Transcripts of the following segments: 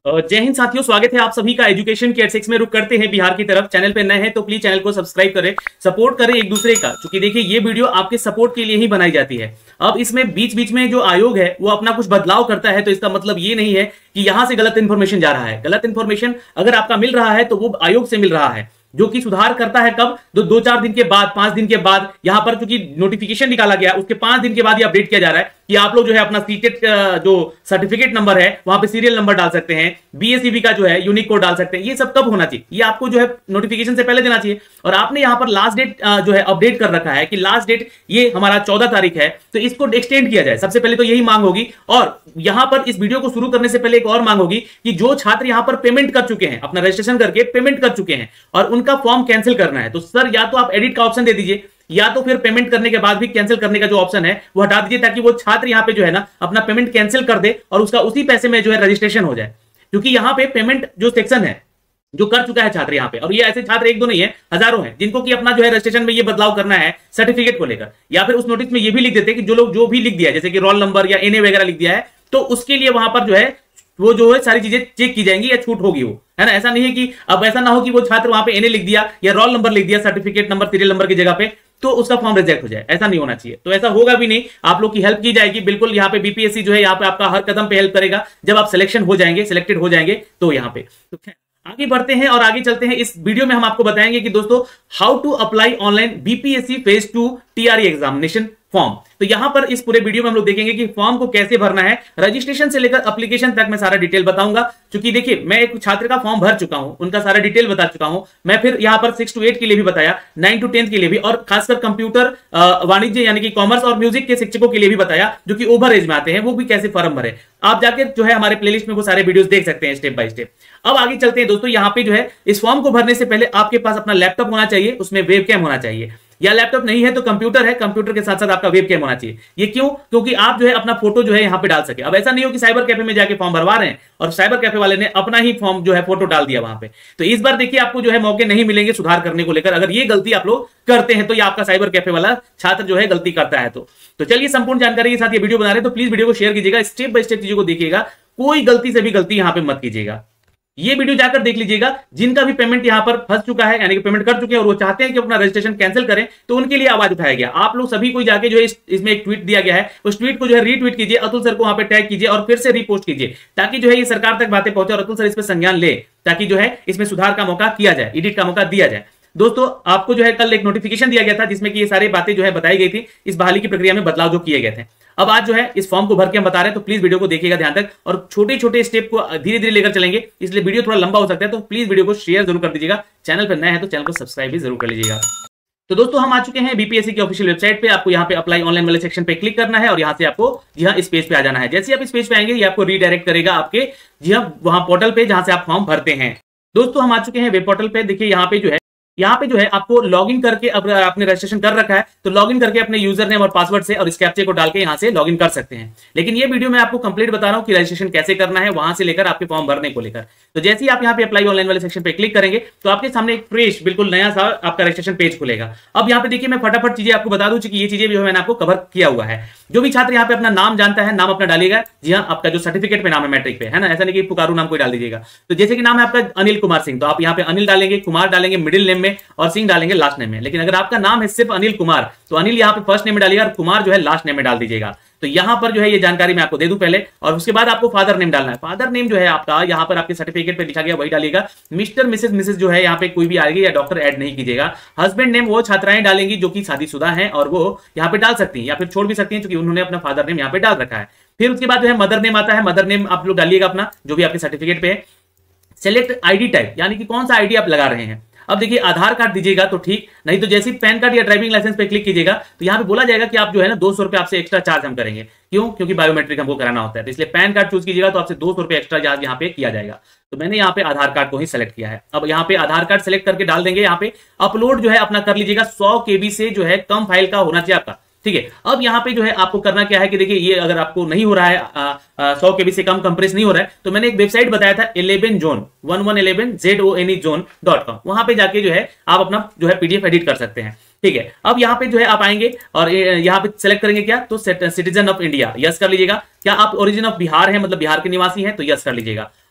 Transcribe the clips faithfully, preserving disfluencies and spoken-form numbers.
जय हिंद साथियों, स्वागत है आप सभी का एजुकेशन के एट में। रुक करते हैं बिहार की तरफ। चैनल पे नए हैं तो प्लीज चैनल को सब्सक्राइब करें, सपोर्ट करें एक दूसरे का, क्योंकि देखिए ये वीडियो आपके सपोर्ट के लिए ही बनाई जाती है। अब इसमें बीच बीच में जो आयोग है वो अपना कुछ बदलाव करता है, तो इसका मतलब ये नहीं है कि यहां से गलत इंफॉर्मेशन जा रहा है। गलत इंफॉर्मेशन अगर आपका मिल रहा है तो वो आयोग से मिल रहा है, जो कि सुधार करता है कब, दो दो चार दिन के बाद, पांच दिन के बाद। यहां पर चूंकि नोटिफिकेशन निकाला गया उसके पांच दिन के बाद ये अपडेट किया जा रहा है कि आप लोग जो है अपना सीटेट जो सर्टिफिकेट नंबर है वहां पे सीरियल नंबर डाल सकते हैं, बीएसईबी का जो है यूनिक कोड डाल सकते हैं। ये सब कब होना चाहिए, ये आपको जो है नोटिफिकेशन से पहले देना चाहिए। और आपने यहां पर लास्ट डेट जो है अपडेट कर रखा है कि लास्ट डेट ये हमारा चौदह तारीख है, तो इसको एक्सटेंड किया जाए। सबसे पहले तो यही मांग होगी। और यहां पर इस वीडियो को शुरू करने से पहले एक और मांग होगी कि जो छात्र यहां पर पेमेंट कर चुके हैं, अपना रजिस्ट्रेशन करके पेमेंट कर चुके हैं और उनका फॉर्म कैंसिल करना है, तो सर या तो आप एडिट का ऑप्शन दे दीजिए या तो फिर पेमेंट करने के बाद भी कैंसिल करने का जो ऑप्शन है वो हटा दीजिए, ताकि वो छात्र यहां पे जो है ना अपना पेमेंट कैंसिल कर दे और उसका उसी पैसे में जो है रजिस्ट्रेशन हो जाए। क्योंकि यहां पे पेमेंट जो सेक्शन है जो कर चुका है छात्र यहां पे, और ये ऐसे छात्र एक दो नहीं है, हजारों हैं जिनको कि अपना जो है रजिस्ट्रेशन में ये बदलाव करना है सर्टिफिकेट को लेकर। या फिर उस नोटिस में ये भी लिख देते कि जो लोग जो भी लिख दिया है, जैसे कि रोल नंबर या एनए वगैरह लिख दिया है, तो उसके लिए वहां पर जो है वो जो है सारी चीजें चेक की जाएंगी या छूट होगी, वो है ना। ऐसा नहीं है कि अब ऐसा ना हो कि वो छात्र वहां पे एनए लिख दिया या रोल नंबर लिख दिया सर्टिफिकेट नंबर सीरियल नंबर की जगह पे, तो उसका फॉर्म रिजेक्ट हो जाए। ऐसा नहीं होना चाहिए। तो ऐसा होगा भी नहीं, आप लोग की हेल्प की जाएगी बिल्कुल। यहाँ पे बीपीएससी जो है यहाँ पे आपका हर कदम पे हेल्प करेगा जब आप सिलेक्शन हो जाएंगे, सिलेक्टेड हो जाएंगे तो यहाँ पे। तो आगे बढ़ते हैं और आगे चलते हैं। इस वीडियो में हम आपको बताएंगे कि दोस्तों how to apply online BPSC phase two TRE examination form. तो यहां पर इस पूरे वीडियो में हम लोग देखेंगे कि फॉर्म को कैसे भरना है, रजिस्ट्रेशन से लेकर एप्लीकेशन तक मैं सारा डिटेल बताऊंगा। क्योंकि देखिए मैं एक छात्र का फॉर्म भर चुका हूं, उनका सारा डिटेल बता चुका हूं मैं। फिर यहां पर सिक्स टू एट के लिए भी बताया, नाइन टू टेंथ के लिए भी, और खासकर कंप्यूटर वाणिज्य यानी कि कॉमर्स और म्यूजिक के शिक्षकों के लिए भी बताया, जो कि ओवर एज में आते हैं, वो भी कैसे फॉर्म भरे। आप जाके जो है हमारे प्लेलिस्ट में वो सारे वीडियोस देख सकते हैं स्टेप बाय स्टेप। अब आगे चलते हैं दोस्तों। यहां पे जो है इस फॉर्म को भरने से पहले आपके पास अपना लैपटॉप होना चाहिए, उसमें वेबकैम होना चाहिए, या लैपटॉप नहीं है तो कंप्यूटर है, कंप्यूटर के साथ साथ आपका वेबकैम होना चाहिए। ये क्यों? क्योंकि आप जो है अपना फोटो जो है यहां पे डाल सके। अब ऐसा नहीं हो कि साइबर कैफे में जाके फॉर्म भरवा रहे हैं और साइबर कैफे वाले ने अपना ही फॉर्म जो है फोटो डाल दिया वहां पे। तो इस बार देखिए आपको जो है मौके नहीं मिलेंगे सुधार करने को लेकर। अगर ये गलती आप लोग करते हैं तो ये आपका साइबर कैफे वाला छात्र जो है गलती करता है। तो तो चलिए संपूर्ण जानकारी के साथ ये वीडियो बना रहे हैं, तो प्लीज वीडियो को शेयर कीजिएगा, स्टेप बाय स्टेप चीजों को देखिएगा, कोई गलती से भी गलती यहां पे मत कीजिएगा। ये वीडियो जाकर देख लीजिएगा। जिनका भी पेमेंट यहां पर फंस चुका है, यानी कि पेमेंट कर चुके हैं और वो चाहते हैं कि अपना रजिस्ट्रेशन कैंसिल करें, तो उनके लिए आवाज उठाया गया। आप लोग सभी को जाके जो है इस, इसमें एक ट्वीट दिया गया है, उस ट्वीट को जो है रीट्वीट कीजिए, अतुल सर को वहां पे टैग कीजिए और फिर से रीपोस्ट कीजिए, ताकि जो है ये सरकार तक बातें पहुंचे और अतुल सर इस पर संज्ञान ले, ताकि जो है इसमें सुधार का मौका किया जाए, एडिट का मौका दिया जाए। दोस्तों आपको जो है कल एक नोटिफिकेशन दिया गया था जिसमें कि ये सारी बातें जो है बताई गई थी, इस बहाली की प्रक्रिया में बदलाव जो किए गए थे। अब आज जो है इस फॉर्म को भर के हम बता रहे हैं, तो प्लीज वीडियो को देखिएगा ध्यान तक, और छोटे छोटे स्टेप को धीरे धीरे लेकर चलेंगे, इसलिए वीडियो थोड़ा लंबा हो सकता है। तो प्लीज वीडियो को शेयर जरूर कर दीजिएगा, चैनल पर नए हैं तो चैनल को सब्सक्राइब भी जरूर कर लीजिएगा। तो दोस्तों हम आ चुके हैं बीपीएससी की ऑफिशियल वेबसाइट पे। आपको यहाँ पे अप्लाई ऑनलाइन वाले सेक्शन पे क्लिक करना है और यहाँ से आपको जी हाँ इस पेज पे आ जाना है। जैसे आप इस पेज पे आएंगे ये आपको रीडायरेक्ट करेगा आपके जी हाँ वहां पोर्टल पे जहां से आप फॉर्म भरते हैं। दोस्तों हम आ चुके हैं वेब पोर्टल पे। देखिए यहाँ पे जो है यहाँ पे जो है आपको लॉगिन करके, अब आपने रजिस्ट्रेशन कर रखा है तो लॉगिन करके अपने यूजर नेम और पासवर्ड से और इस कैप्चे को डाल के यहाँ से लॉगिन कर सकते हैं। लेकिन ये वीडियो में आपको कंप्लीट बता रहा हूँ कि रजिस्ट्रेशन कैसे करना है वहां से लेकर आपके फॉर्म भरने को लेकर। तो जैसे ही आप यहाँ पे अप्लाई ऑनलाइन वाले सेक्शन पे क्लिक करेंगे तो आपके सामने एक फ्रेश बिल्कुल नया सा आपका रजिस्ट्रेशन पेज खुलेगा। अब यहाँ पे देखिए मैं फटाफट चीजें आपको बता दूं कि ये चीजें जो मैंने आपको कवर किया हुआ है। जो भी छात्र यहाँ पे अपना नाम जानता है, नाम अपना डालेगा, जी हाँ आपका जो सर्टिफिकेट पे नाम है मैट्रिक पे, है ना, ऐसा नहीं कि पुकारू नाम कोई डाल दीजिएगा। तो जैसे कि नाम है आपका अनिल कुमार सिंह, तो आप यहाँ पे अनिल डालेंगे, कुमार डालेंगे मिडिल नेम में और सिंह डालेंगे लास्ट नेम में। लेकिन अगर आपका नाम है सिर्फ अनिल कुमार तो अनिल यहाँ पे फर्स्ट नेम में डालिएगा और कुमार जो है लास्ट नेम में डाल दीजिएगा। तो यहां पर जो है ये जानकारी मैं आपको दे दूं पहले, और उसके बाद आपको फादर नेम डालना है। फादर नेम जो है आपका यहाँ पर आपके सर्टिफिकेट पे लिखा गया वही डालिएगा। मिस्टर मिसेस मिसेस जो है यहाँ पे कोई भी आएगी या डॉक्टर ऐड नहीं कीजिएगा। हस्बैंड नेम वो छात्राएं डालेंगी जो कि शादीशुदा हैं और वो यहाँ पे डाल सकती हैं या फिर छोड़ भी सकती हैं, क्योंकि उन्होंने अपना फादर नेम यहाँ पे डाल रखा है। फिर उसके बाद जो है मदर नेम आता है। मदर नेम आप लोग डालिएगा अपना जो भी आपके सर्टिफिकेट पे है। सेलेक्ट आईडी टाइप, यानी कि कौन सा आईडी आप लगा रहे हैं। अब देखिए आधार कार्ड दीजिएगा तो ठीक, नहीं तो जैसे पैन कार्ड या ड्राइविंग लाइसेंस पे क्लिक कीजिएगा तो यहाँ पे बोला जाएगा कि आप जो है ना दो सौ रुपए आपसे एक्स्ट्रा चार्ज हम करेंगे। क्यों? क्योंकि बायोमेट्रिक हमको कराना होता है, तो इसलिए पैन कार्ड चूज कीजिएगा तो आपसे दो सौ रुपए एक्स्ट्रा चार्ज यहाँ पे किया जाएगा। तो मैंने यहाँ पे आधार कार्ड को ही सेलेक्ट किया है। अब यहाँ पे आधार कार्ड सेलेक्ट करके डाल देंगे। यहाँ पे अपलोड जो है अपना कर लीजिएगा, सौ केबी से जो है कम फाइल का होना चाहिए आपका, ठीक है। अब यहाँ पे जो है आपको करना क्या है कि देखिए ये अगर आपको नहीं हो रहा है, सौ केबी से कम कंप्रेस नहीं हो रहा है, तो मैंने एक वेबसाइट बताया था eleven zone one one eleven Z O N E zone dot com, वहां पे जाके जो है आप अपना जो है पीडीएफ एडिट कर सकते हैं, ठीक है। अब यहाँ पे जो है आप आएंगे और यहाँ पे सेलेक्ट करेंगे क्या, तो सिटीजन ऑफ इंडिया यस कर लीजिएगा। क्या आप ओरिजिन ऑफ बिहार है, मतलब बिहार के निवासी हैं, तो यस कर लीजिएगा।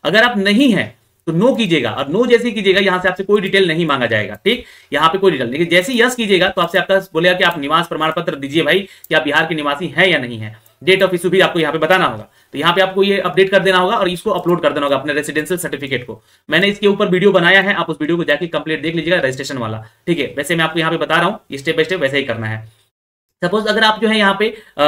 अगर आप नहीं है तो नो कीजिएगा, और नो जैसे ही कीजिएगा यहां से आपसे कोई डिटेल नहीं मांगा जाएगा, ठीक, यहाँ पे कोई डिटेल, लेकिन जैसे ही यस कीजिएगा तो आपसे आपका बोलेगा कि आप निवास प्रमाण पत्र दीजिए भाई, कि आप बिहार के निवासी हैं या नहीं है। डेट ऑफ इशू भी आपको यहाँ पे बताना होगा, तो यहाँ पे आपको ये अपडेट कर देना होगा और इसको अपलोड कर देना होगा अपने रेसिडेंशियल सर्टिफिकेट को। मैंने इसके ऊपर वीडियो बनाया है, आप उस वीडियो को जाके कंप्लीट देख लीजिएगा, रजिस्ट्रेशन वाला, ठीक है। वैसे मैं आपको यहाँ पे बता रहा हूँ स्टेप बाय स्टेप वैसे ही करना है। सपोज अगर आप जो है यहाँ पे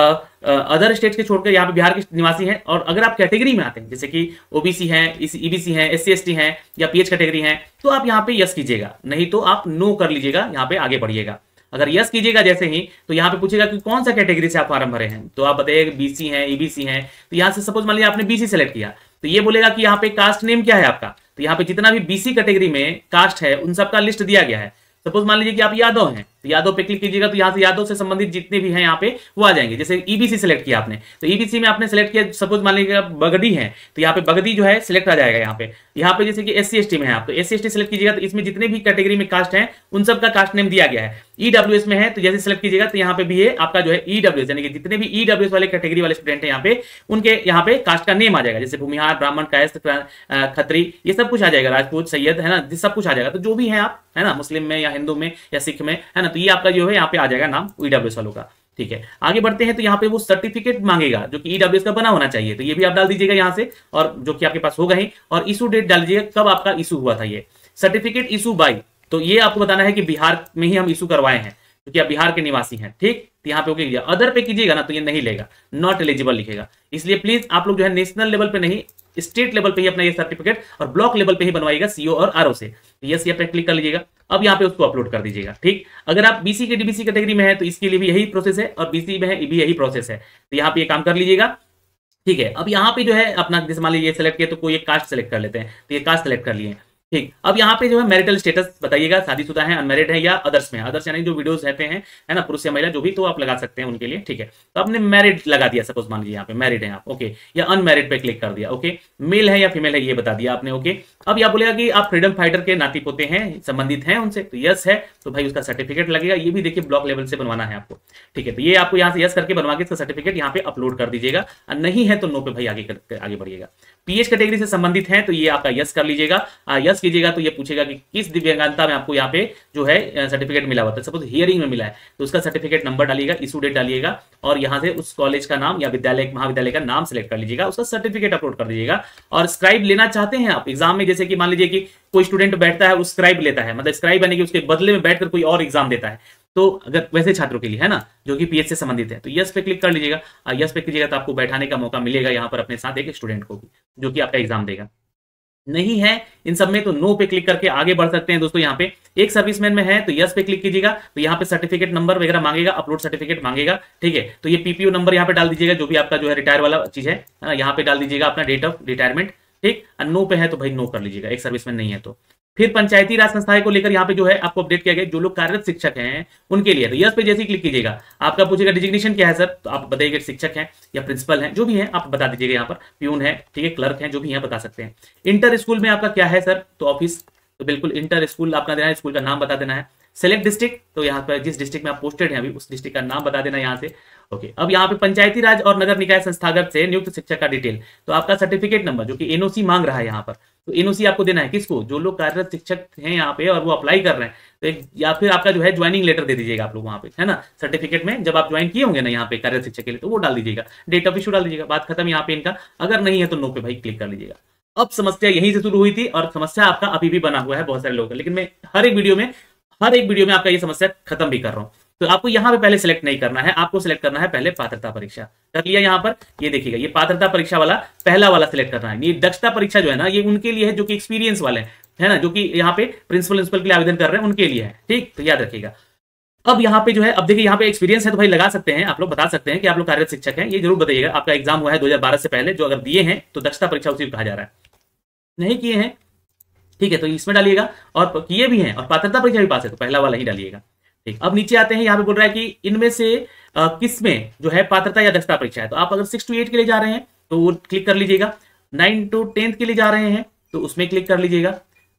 अदर स्टेट के छोड़कर यहाँ पे बिहार के निवासी हैं, और अगर आप कैटेगरी में आते हैं जैसे कि ओबीसी हैं, ईबीसी हैं, एससी एसटी हैं या पीएच कैटेगरी हैं, तो आप यहाँ पे यस कीजिएगा, नहीं तो आप नो कर लीजिएगा, यहाँ पे आगे बढ़िएगा। अगर यस कीजिएगा जैसे ही तो यहाँ पे पूछेगा कि कौन सा कैटेगरी से आप फॉर्म भरे हैं, तो आप बताइए बीसी हैं, ईबीसी हैं, तो यहाँ से सपोज मान लीजिए आपने बीसी सेलेक्ट किया, तो ये बोलेगा कि यहाँ पे कास्ट नेम क्या है आपका, तो यहाँ पे जितना भी बीसी कैटेगरी में कास्ट है उन सबका लिस्ट दिया गया है। सपोज मान लीजिए कि आप यादव हैं, तो यादव पे क्लिक कीजिएगा तो यहाँ से यादव से संबंधित जितने भी हैं यहाँ पे वो आ जाएंगे। जैसे ईबीसी सेलेक्ट किया आपने, तो ईबीसी में आपने सेलेक्ट किया, सपोज मान लीजिए बगडी है, तो यहाँ पे बगडी जो है सिलेक्ट आ जाएगा। यहाँ पे यहाँ पे जैसे कि एससी एसटी में है आप, तो एससी एसटी सेलेक्ट कीजिएगा, तो इसमें जितने भी कैटेगरी में कास्ट है उन सब का कास्ट नेम दिया गया है। ईडब्ल्यूएस में है तो जैसे सेलेक्ट कीजिएगा तो यहाँ पे भी है आपका जो है ईडब्ल्यूएस, यानी कि जितने भी ईडब्ल्यूएस वाले कैटेगरी वाले स्टूडेंट हैं यहाँ पे उनके यहाँ पे कास्ट का नेम आ जाएगा। जैसे भूमिहार, ब्राह्मण, कायस्थ, खत्री, ये सब कुछ आ जाएगा, राजपूत, सैयद, है ना, सब कुछ आ जाएगा। तो जो भी है आप, है ना, मुस्लिम में या हिंदू में या सिख में, है ना, तो ये आपका जो है यहाँ पे आ जाएगा नाम ईडब्ल्यूएस वालों का, ठीक है। आगे बढ़ते हैं तो यहाँ पे वो सर्टिफिकेट मांगेगा जो कि ईडब्ल्यूएस का बना होना चाहिए, तो ये भी आप डाल दीजिएगा यहाँ से, और जो कि आपके पास होगा ही, और इशू डेट डाल दीजिएगा कब आपका इशू हुआ था। ये सर्टिफिकेट इशू बाय, तो ये आपको बताना है कि बिहार में ही हम इशू करवाए हैं क्योंकि आप बिहार के निवासी हैं, ठीक। तो यहाँ पे ओके कीजिए, अदर पे कीजिएगा ना तो ये नहीं लेगा, नॉट एलिजिबल लिखेगा। इसलिए प्लीज आप लोग जो है नेशनल लेवल पे नहीं, स्टेट लेवल पे ही अपना ये सर्टिफिकेट और ब्लॉक लेवल पे ही बनवाइएगा सीओ और आरओ से। यस यहाँ पे क्लिक कर लीजिएगा, अब यहाँ पे उसको अपलोड कर दीजिएगा, ठीक। अगर आप बीसी के डीबीसी कैटेगरी में है तो इसके लिए भी यही प्रोसेस है, और बीसी में है भी यही प्रोसेस है, तो यहाँ पे ये काम कर लीजिएगा, ठीक है। अब यहाँ पे जो है अपना जैसे मान लीजिए सेलेक्ट किया तो कोई एक कास्ट सेलेक्ट कर लेते हैं, तो ये कास्ट सेलेक्ट कर लिए, ठीक। अब यहाँ पे जो है मैरिटल स्टेटस बताइएगा, शादीशुदा है, अनमैरिड है या अदर्स में, अदर्स यानी जो वीडियोस रहते हैं, है ना, पुरुष या महिला जो भी, तो आप लगा सकते हैं उनके लिए, ठीक है। तो आपने मैरिड लगा दिया, सपोज मान लीजिए यहाँ पे मैरिड है आप, ओके, या अनमैरिड पे क्लिक कर दिया, ओके, मेल है या फीमेल है ये बता दिया आपने, ओके। अब यह बोलेगा कि आप फ्रीडम फाइटर के नाती पोते हैं, संबंधित हैं उनसे, तो यस है तो भाई उसका सर्टिफिकेट लगेगा। ये भी देखिए ब्लॉक लेवल से बनवाना है आपको, ठीक है। तो ये आपको यहाँ से यस करके बनवा के इसका सर्टिफिकेट यहाँ पे अपलोड कर दीजिएगा, और नहीं है तो नो पे भाई आगे आगे बढ़िएगा। पीएच कैटेगरी से संबंधित है तो ये आपका यस कर लीजिएगा, यस कीजिएगा तो ये पूछेगा कि किस दिव्यांगता में आपको यहाँ पे जो है सर्टिफिकेट मिला हुआ था। सपोज हियरिंग में मिला है तो उसका सर्टिफिकेट नंबर डालिएगा, इशू डेट डालिएगा, और यहाँ से उस कॉलेज का नाम या विद्यालय महाविद्यालय का नाम सेलेक्ट कर लीजिएगा, उसका सर्टिफिकेट अपलोड कर दीजिएगा। और स्क्राइब लेना चाहते हैं आप एग्जाम में, जैसे कि मान लीजिए कि कोई स्टूडेंट बैठता है, उस स्क्राइब लेता है, मतलब स्क्राइब यानी कि उसके बदले में बैठकर कोई और एग्जाम देता है, तो अगर वैसे छात्रों के लिए, है ना, जो कि पीएच से संबंधित है, तो यस पे क्लिक कर लीजिएगा। यस पे कीजिएगा तो आपको बैठाने का मौका मिलेगा यहाँ पर अपने साथ एक स्टूडेंट को भी, जो कि आपका एग्जाम देगा। नहीं है इन सब में तो नो पे क्लिक करके आगे बढ़ सकते हैं दोस्तों। यहाँ पे एक सर्विसमैन में है तो यस पे क्लिक कीजिएगा, तो यहाँ पे सर्टिफिकेट नंबर वगैरह मांगेगा, अपलोड सर्टिफिकेट मांगेगा, ठीक है। तो ये पीपीओ नंबर यहाँ पे डाल दीजिएगा, जो भी आपका जो है रिटायर वाला चीज है, यहाँ पे डाल दीजिएगा अपना डेट ऑफ रिटायरमेंट, ठीक। नो पे है तो भाई नो कर लीजिएगा, एक सर्विसमैन नहीं है तो। फिर पंचायती राज संस्थाएं को लेकर यहाँ पे जो है आपको अपडेट किया गया, जो लोग कार्यरत शिक्षक हैं उनके लिए, तो यस पे जैसे ही क्लिक कीजिएगा आपका पूछेगा डिजिग्नेशन क्या है सर, तो आप बताइएगा शिक्षक हैं या प्रिंसिपल हैं, जो भी है आप बता दीजिएगा। यहाँ पर प्यून है, ठीक है, क्लर्क हैं, जो भी है बता सकते हैं। इंटर स्कूल में आपका क्या है सर, तो ऑफिस, तो बिल्कुल इंटर स्कूल अपना देना है, स्कूल का नाम बता देना है। सेलेक्ट डिस्ट्रिक्ट, तो यहाँ पर जिस डिस्ट्रिक्ट में आप पोस्टेड हैं अभी उस डिस्ट्रिक्ट का नाम बता देना यहाँ से, ओके। अब यहाँ पे पंचायती राज और नगर निकाय संस्थागत से नियुक्त शिक्षक का डिटेल, तो आपका सर्टिफिकेट नंबर जो कि एनओसी मांग रहा है यहाँ पर, तो एनओसी आपको देना है किसको, जो लोग कार्यरत शिक्षक हैं यहाँ पे और वो अप्लाई कर रहे हैं, तो एक या फिर आपका जो है ज्वाइनिंग लेटर दे दीजिएगा आप लोग वहाँ पे, है ना, सर्टिफिकेट में जब आप ज्वाइन किए होंगे ना यहाँ पे कार्यरत शिक्षक के लिए, तो वो डाल दीजिएगा, डेट ऑफ इशू डाल दीजिएगा, बात खत्म यहाँ पे इनका। अगर नहीं है तो नो पे भाई क्लिक कर लीजिएगा। अब समस्या यहीं से शुरू हुई थी और समस्या आपका अभी भी बना हुआ है बहुत सारे लोगों का, लेकिन मैं हर एक वीडियो में हर एक वीडियो में आपका ये समस्या खत्म भी कर रहा हूं। तो आपको यहाँ पे पहले सिलेक्ट नहीं करना है, आपको सिलेक्ट करना है पहले पात्रता परीक्षा। कर लिया यहाँ पर, ये देखिएगा ये पात्रता परीक्षा वाला पहला वाला सिलेक्ट करना है। ये दक्षता परीक्षा जो है ना, ये उनके लिए है जो कि एक्सपीरियंस वाले हैं, है ना, जो कि यहाँ पे प्रिंसिपल प्रिंसिपल के लिए आवेदन कर रहे हैं उनके लिए है, ठीक। तो याद रखिएगा। अब यहाँ पे जो है, अब देखिए यहाँ पे एक्सपीरियंस है तो भाई लगा सकते हैं, आप लोग बता सकते हैं कि आप लोग कार्यरत शिक्षक हैं, ये जरूर बताइएगा। आपका एग्जाम हुआ है दो हजार बारह से पहले, जो अगर दिए हैं तो दक्षता परीक्षा उसी को कहा जा रहा है, नहीं किए हैं, ठीक है, तो इसमें डालिएगा। और किए भी हैं और पात्रता परीक्षा भी पास है तो पहला वाला ही डालिएगा, ठीक। अब नीचे आते हैं, यहाँ पे बोल रहा है कि इनमें से किस में जो है पात्रता या दक्षता परीक्षा है, तो आप अगर सिक्स टू एट के लिए जा रहे हैं तो वो क्लिक कर लीजिएगा। नाइन टू टेंथ के लिए जा रहे हैं तो उसमें क्लिक कर लीजिएगा।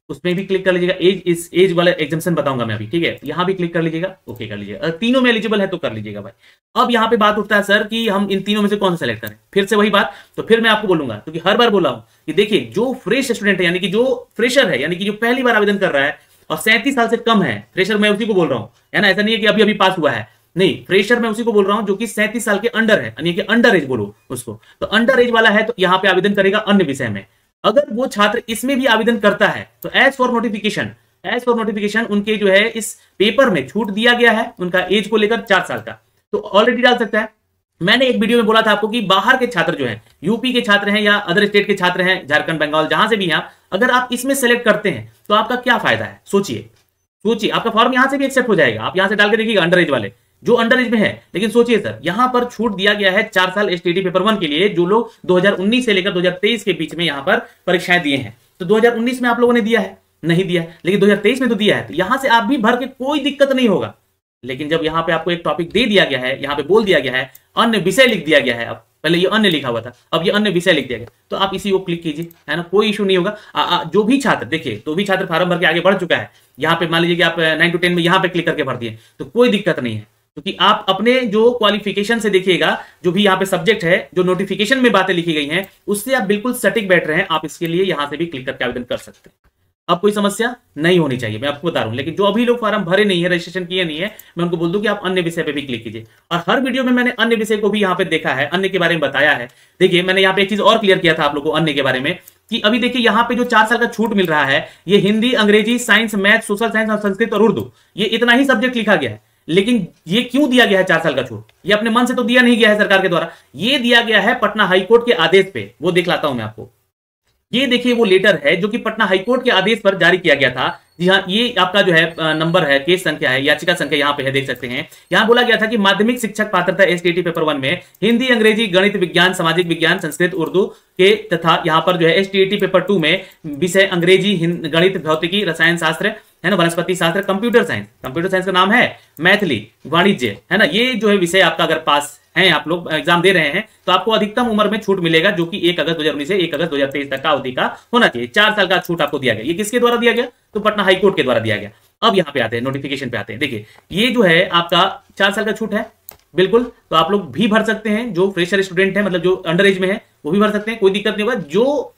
उसमें भी क्लिक कर लीजिएगा। एज इस एज वाला एग्जाम्पशन बताऊंगा मैं अभी, ठीक है। यहाँ भी क्लिक कर लीजिएगा, ओके कर लीजिएगा। अगर तीनों में एलिजिबल है तो कर लीजिएगा भाई। अब यहाँ पे बात उठता है सर कि हम इन तीनों में से कौन सा सेलेक्ट करें, फिर से वही बात। तो फिर मैं आपको बोलूंगा, क्योंकि हर बार बोला हूं कि देखिए जो फ्रेश स्टूडेंट है, यानी कि जो फ्रेशर है, यानी कि जो पहली बार आवेदन कर रहा है और सैंतीस साल से कम है, फ्रेशर मैं उसी को बोल रहा हूं, है ना। ऐसा नहीं है कि अभी अभी पास हुआ है, नहीं, फ्रेशर मैं उसी को बोल रहा हूं जो कि सैंतीस साल के अंडर है, यानी कि अंडर एज बोलो उसको। तो अंडर एज वाला है तो यहाँ पे आवेदन करेगा अन्य विषय में। अगर वो छात्र इसमें भी आवेदन करता है तो as per notification, as per notification उनके जो है इस पेपर में छूट दिया गया है उनका एज को लेकर चार साल का, तो ऑलरेडी डाल सकता है। मैंने एक वीडियो में बोला था आपको कि बाहर के छात्र जो हैं, यूपी के छात्र हैं या अदर स्टेट के छात्र हैं, झारखंड, बंगाल, जहां से भी हैं, अगर आप इसमें सेलेक्ट करते हैं तो आपका क्या फायदा है, सोचिए सोचिए। आपका फॉर्म यहां से भी एक्सेप्ट हो जाएगा, आप यहां से डाल के देखिएगा अंडर एज वाले, जो अंडर एज में है। लेकिन सोचिए सर, यहां पर छूट दिया गया है चार साल एसटीटी पेपर वन के लिए, जो लोग दो हज़ार उन्नीस से लेकर दो हज़ार तेईस के बीच में यहां पर परीक्षाएं दिए हैं। तो दो हज़ार उन्नीस में आप लोगों ने दिया है, नहीं दिया है, लेकिन दो हज़ार तेईस में तो दिया है, तो यहां से आप भी भर के कोई दिक्कत नहीं होगा। लेकिन जब यहां पे आपको एक टॉपिक दे दिया गया है, यहां पे बोल दिया गया है, अन्य विषय लिख दिया गया है, अब पहले ये अन्य लिखा हुआ था, अब ये अन्य विषय लिख दिया गया, तो आप इसी को क्लिक कीजिए, है ना, कोई इशू नहीं होगा। आ, आ, जो भी छात्र देखिए, तो भी छात्र फार्म भर के आगे बढ़ चुका है, यहाँ पे मान लीजिए कि आप नाइन टू टेन में यहाँ पे क्लिक करके भर दिए, तो कोई दिक्कत नहीं है, क्योंकि आप अपने जो क्वालिफिकेशन से देखिएगा, जो भी यहाँ पे सब्जेक्ट है, जो नोटिफिकेशन में बातें लिखी गई हैं, उससे आप बिल्कुल सटीक बैठ रहे हैं, आप इसके लिए यहां से भी क्लिक करके आवेदन कर सकते हैं। अब कोई समस्या नहीं होनी चाहिए, मैं आपको बता रहा हूं। लेकिन जो अभी लोग फॉर्म भरे नहीं है, रजिस्ट्रेशन किए नहीं है, मैं उनको बोल दूं कि आप अन्य विषय पे भी क्लिक कीजिए। और हर वीडियो में मैंने अन्य विषय को भी यहाँ पे देखा है, अन्य के बारे में बताया है। देखिए मैंने यहाँ पे एक चीज और क्लियर किया था आप लोगों को अन्य के बारे में, कि अभी देखिए यहाँ पे जो चार साल का छूट मिल रहा है, ये हिंदी, अंग्रेजी, साइंस, मैथ, सोशल साइंस और संस्कृत और उर्दू, ये इतना ही सब्जेक्ट लिखा गया है। लेकिन ये क्यों दिया गया है चार साल का छूट? ये अपने मन से तो दिया नहीं गया है सरकार के द्वारा, ये दिया गया है पटना हाईकोर्ट के आदेश पे। वो दिख लाता हूं मैं आपको, ये देखिए वो लेटर है जो कि पटना हाईकोर्ट के आदेश पर जारी किया गया था। जी हाँ, ये आपका जो है नंबर है, केस संख्या है, याचिका संख्या यहाँ पे है, देख सकते हैं। यहाँ बोला गया था कि माध्यमिक शिक्षक पात्रता एसटीटी पेपर वन में हिंदी, अंग्रेजी, गणित, विज्ञान, सामाजिक विज्ञान, संस्कृत, उर्दू के तथा यहाँ पर जो है एसटीटी पेपर टू में विषय अंग्रेजी, गणित, भौतिकी, रसायन शास्त्र, है ना, वनस्पति शास्त्र, कंप्यूटर साइंस, कंप्यूटर साइंस का नाम है मैथिली, वाणिज्य, है ना, ये जो है विषय आपका अगर पास हैं, आप लोग एग्जाम दे रहे हैं, तो आपको अधिकतम उम्र में छूट मिलेगा, जो कि एक अगस्त दो हज़ार उन्नीस से एक अगस्त दो हज़ार तेईस तक का अवधि का होना चाहिए। चार साल का छूट आपको दिया गया। ये किसके द्वारा दिया गया? तो पटना हाईकोर्ट के द्वारा दिया गया। अब यहाँ पे आते हैं, नोटिफिकेशन पे आते हैं। देखिए ये जो है आपका चार साल का छूट है, बिल्कुल, तो आप लोग भी भर सकते हैं। जो फ्रेशर स्टूडेंट है, मतलब जो अंडर एज में है, वो भी भर सकते हैं, कोई दिक्कत नहीं होगा। जो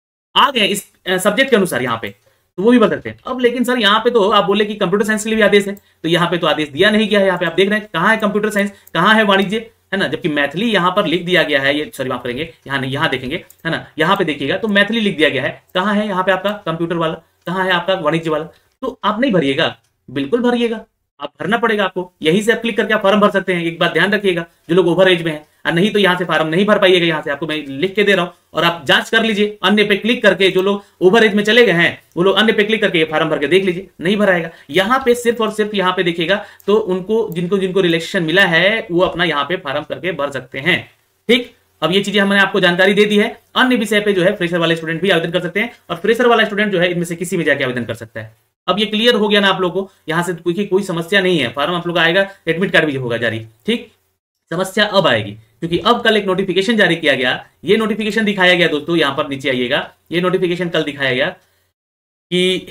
आ गए इस सब्जेक्ट के अनुसार यहाँ पे, तो वो भी भर सकते हैं। अब लेकिन सर यहाँ पे तो आप बोले कि कंप्यूटर साइंस के लिए भी आदेश है, तो यहाँ पे तो आदेश दिया नहीं गया है। यहाँ पे आप देख रहे हैं कहाँ है कंप्यूटर साइंस, कहाँ है वाणिज्य, है ना, जबकि मैथिली यहाँ पर लिख दिया गया है। ये सॉरी माफ करेंगे, यहाँ नहीं, यहाँ देखेंगे, है ना, यहाँ पे देखिएगा तो मैथिली लिख दिया गया है। कहाँ है यहाँ पे आपका कंप्यूटर वाला, कहाँ है आपका वाणिज्य वाला? तो आप नहीं भरिएगा, बिल्कुल भरिएगा, आप भरना पड़ेगा आपको। यहीं से आप क्लिक करके आप फॉर्म भर सकते हैं। एक बात ध्यान रखिएगा, जो लोग ओवर एज में हैं, और नहीं तो यहाँ से फॉर्म नहीं भर पाइएगा। यहाँ से आपको मैं लिख के दे रहा हूँ, और आप जांच कर लीजिए अन्य पे क्लिक करके। जो लोग ओवर एज में चले गए हैं वो लोग अन्य पे क्लिक करके फॉर्म भर के देख लीजिए, नहीं भराएगा। यहाँ पे सिर्फ और सिर्फ यहाँ पे देखिएगा तो उनको जिनको जिनको रिलैक्सेशन मिला है वो अपना यहाँ पे फॉर्म करके भर सकते हैं। ठीक, अब ये चीजें हमने आपको जानकारी दे दी है। अन्य विषय पे जो है फ्रेशर वाले स्टूडेंट भी आवेदन कर सकते हैं, और फ्रेशर वाला स्टूडेंट जो है इनमें से किसी में जाके आवेदन कर सकता है। अब ये क्लियर हो गया ना आप लोगों को? यहाँ से कोई कोई समस्या नहीं है। फॉर्म आप लोग आएगा, एडमिट कार्ड भी होगा जारी। ठीक, समस्या अब आएगी, क्योंकि अब कल एक नोटिफिकेशन जारी किया गया। ये नोटिफिकेशन दिखाया गया दोस्तों, यहां पर नीचे आइएगा, ये नोटिफिकेशन कल दिखाया गया कि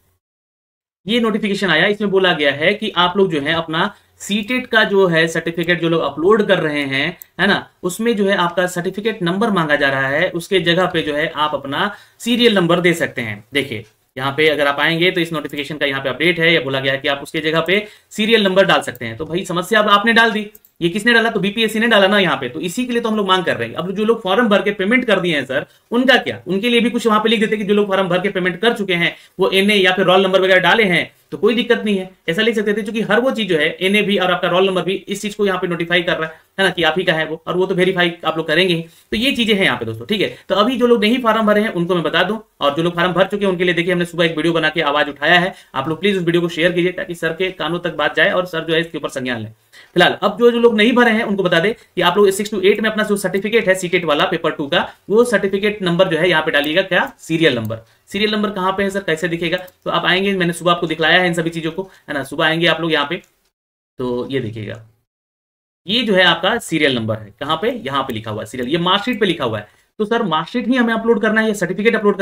ये नोटिफिकेशन आया। इसमें बोला गया है कि आप लोग जो है अपना सीटेट का जो है सर्टिफिकेट जो लोग अपलोड कर रहे हैं, है ना, उसमें जो है आपका सर्टिफिकेट नंबर मांगा जा रहा है। उसके जगह पे जो है आप अपना सीरियल नंबर दे सकते हैं। देखिए यहाँ पे अगर आप आएंगे तो इस नोटिफिकेशन का यहाँ पे अपडेट है, या बोला गया है कि आप उसके जगह पे सीरियल नंबर डाल सकते हैं। तो भाई समस्या अब आपने डाल दी, ये किसने डाला? तो बीपीएससी ने डाला ना यहाँ पे, तो इसी के लिए तो हम लोग मांग कर रहे हैं। अब जो लोग फॉर्म भर के पेमेंट कर दिए हैं सर, उनका क्या? उनके लिए भी कुछ वहां पे लिख देते कि जो लोग फॉर्म भर के पेमेंट कर चुके हैं वो एनए या फिर रोल नंबर वगैरह डाले हैं, तो कोई दिक्कत नहीं है, ऐसा लिख सकते थे। क्योंकि हर वो चीज जो है एनए भी और आपका रोल नंबर भी इस चीज को यहाँ पे नोटिफाई कर रहा है, है ना, कि आप ही का है वो, और वो तो वेरीफाई आप लोग करेंगे ही। तो ये चीजें हैं यहाँ पे दोस्तों। ठीक है, तो अभी जो लोग नहीं फॉर्म भरे हैं उनको मैं बता दूं, और जो लोग फॉर्म भर चुके हैं उनके लिए देखिए हमने सुबह एक वीडियो बना के आवाज उठाया है। आप लोग प्लीज उस वीडियो को शेयर कीजिए ताकि सर के कानों तक बात जाए और सर जो है इसके ऊपर संज्ञान लें। फिलहाल अब जो जो लोग नहीं भरे हैं उनको बता दें कि आप लोग सिक्स टू एट में अपना जो सर्टिफिकेट है सीटेट वाला पेपर टू का, वो सर्टिफिकेट नंबर जो है यहाँ पे डालिएगा, क्या? Serial number. सीरियल नंबर कहाँ पे है सर, कैसे दिखेगा? तो आप आएंगे, मैंने सुबह आपको दिखलाया है इन सभी चीजों को, है ना। सुबह आएंगे आप लोग यहाँ पे, तो ये देखिएगा, ये जो है आपका सीरियल नंबर है। कहाँ पे? यहाँ पे लिखा हुआ है सीरियल, ये मार्कशीट पे लिखा हुआ है। तो सर मार्कशीट ही हमें अपलोड करना है या सर्टिफिकेट अपलोड करना है?